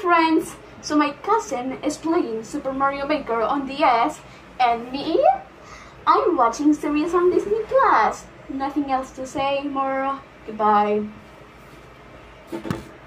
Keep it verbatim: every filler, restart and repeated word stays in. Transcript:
friends! So my cousin is playing Super Mario Maker on D S, and me? I'm watching series on Disney Plus. Nothing else to say more. Goodbye.